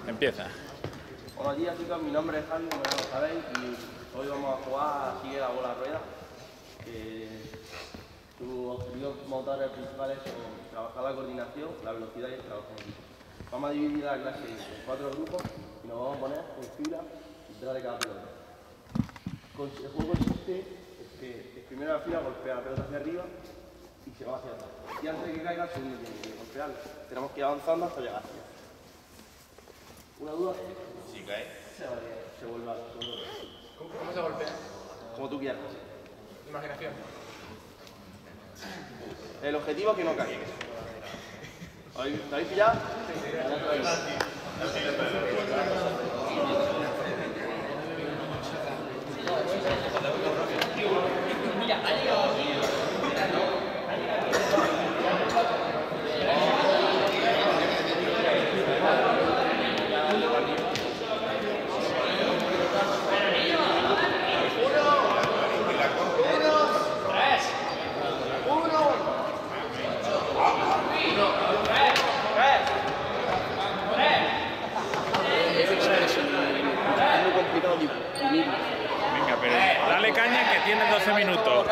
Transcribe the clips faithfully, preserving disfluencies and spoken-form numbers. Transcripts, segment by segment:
Empieza. Buenos días, chicos, mi nombre es Javi, como ya lo sabéis, y hoy vamos a jugar a Sigue la bola rueda. Eh, sus objetivos motores principales son trabajar la coordinación, la velocidad y el trabajo en equipo. Vamos a dividir la clase en cuatro grupos y nos vamos a poner en fila detrás de cada pelota. El juego consiste en que el primero de la fila golpea la pelota hacia arriba y se va hacia atrás. Y antes de que caiga, el segundo tiene que golpearla. Tenemos que ir avanzando hasta llegar hacia. ¿Una duda? Si cae, Se, va, se vuelve al segundo. ¿Cómo, ¿Cómo se golpea? Como tú quieras. Imaginación. El objetivo es que no caiga. ¿Lo habéis pillado? Mira, ha llegado. Venga, pero dale caña que tienes doce minutos.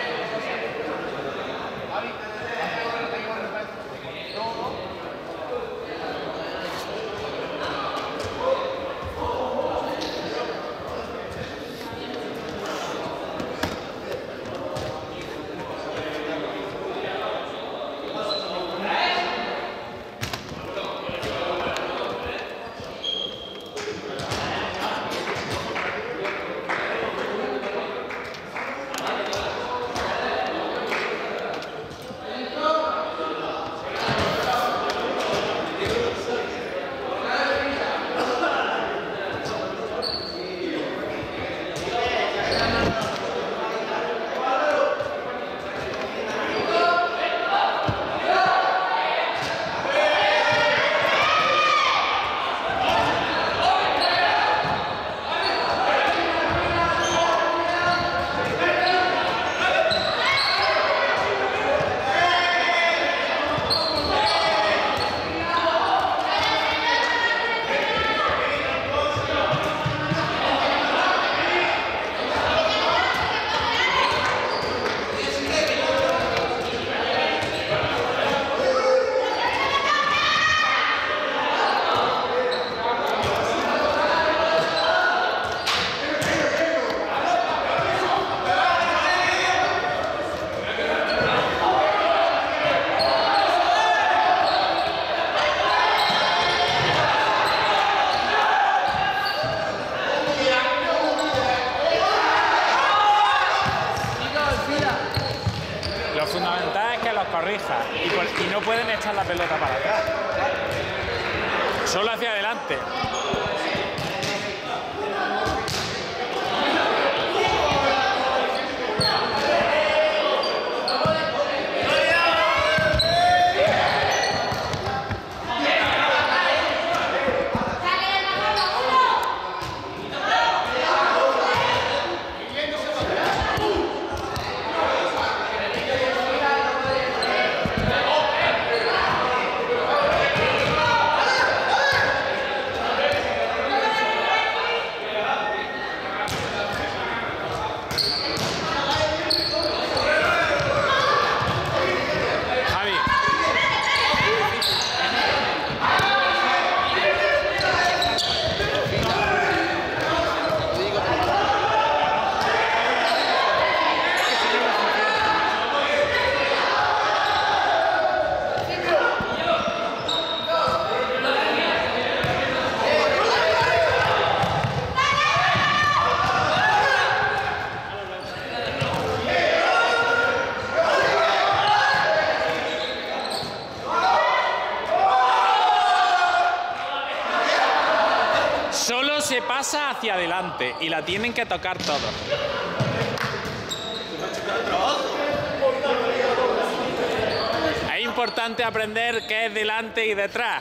Lo fundamental es que los corrija y, por, y no pueden echar la pelota para atrás. Solo hacia adelante. Solo se pasa hacia adelante y la tienen que tocar todos. Es importante aprender qué es delante y detrás.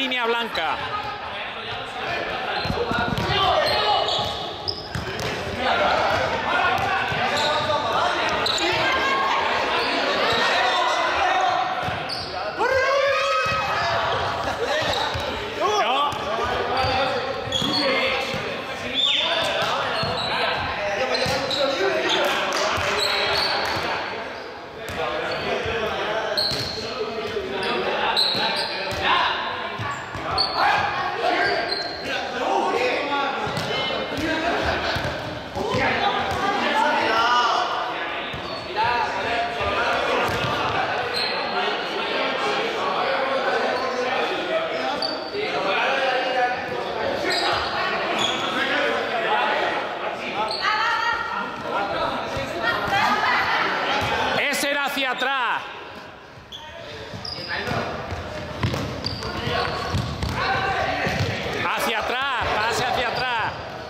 línea blanca. Hacia atrás. Hacia atrás, pase hacia atrás.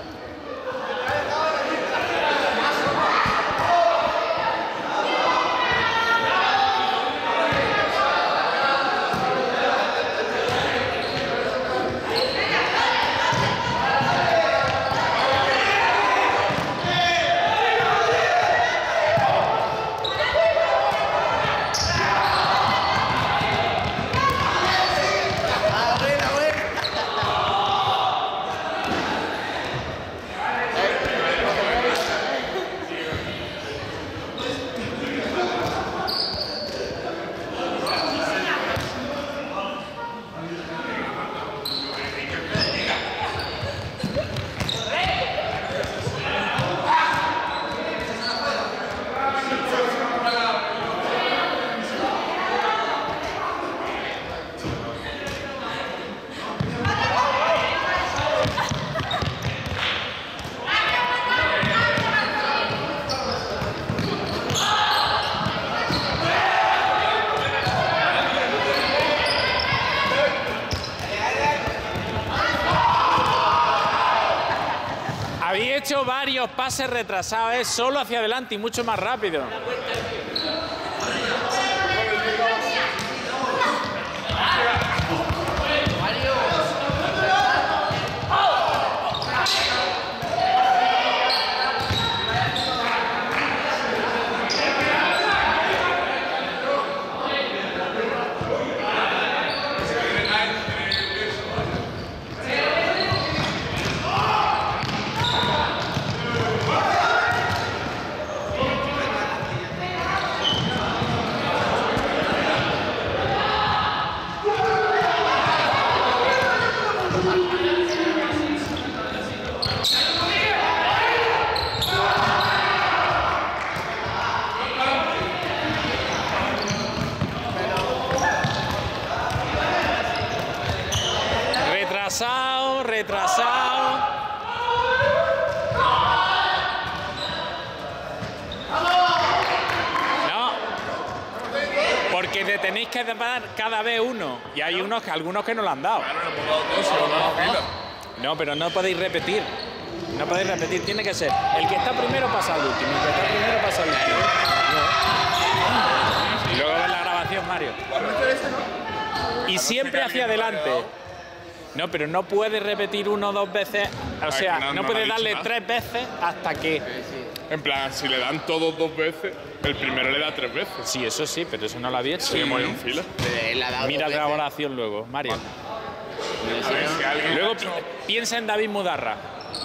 Había hecho varios pases retrasados, ¿eh? Solo hacia adelante y mucho más rápido. Retrasado, retrasado. No, porque te tenéis que dar cada vez uno. Y hay unos que algunos que no lo han dado. No, pero no podéis repetir. No podéis repetir, tiene que ser. El que está primero pasa al último. El que está primero pasa al último. Y luego ves la grabación, Mario. Y siempre hacia adelante. No, pero no puedes repetir uno o dos veces. O sea, no, no, no puedes darle tres veces hasta que... En plan, si le dan todos dos veces, el primero le da tres veces. Sí, eso sí, pero eso no lo había hecho. Sí, muy en fila. Mira la grabación luego, Mario. Luego pi piensa en David Mudarra.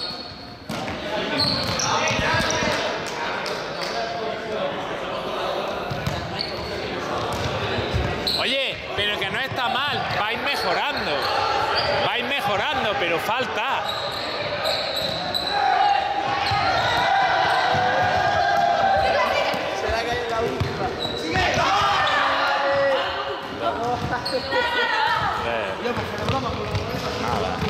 Oye, pero que no está mal, vais mejorando. Vais mejorando, pero falta. Se le ha caído la última. ¡Sigue! Yo, pues, pero broma, por lo menos. Nada.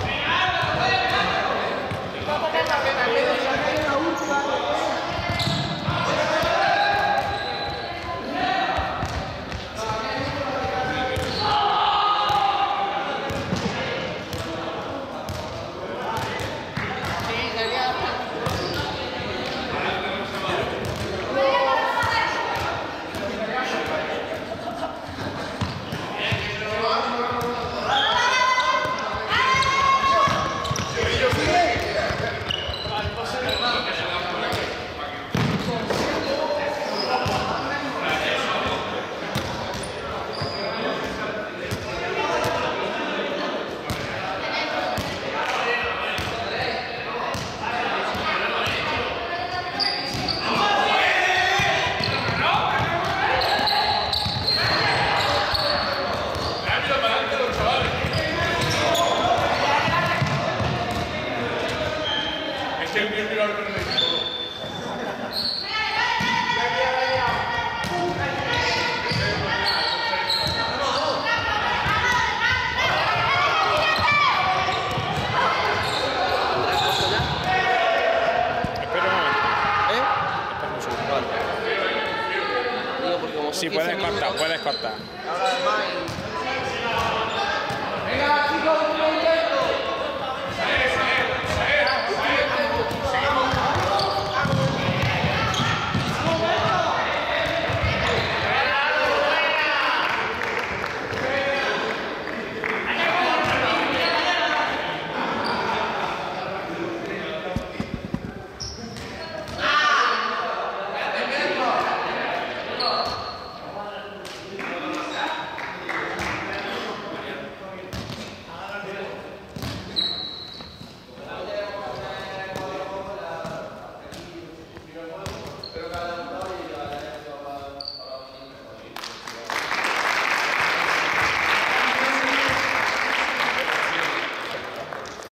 como Sí, son puedes quince cortar, minutos, puedes cortar. ahora además y- Venga, chicos.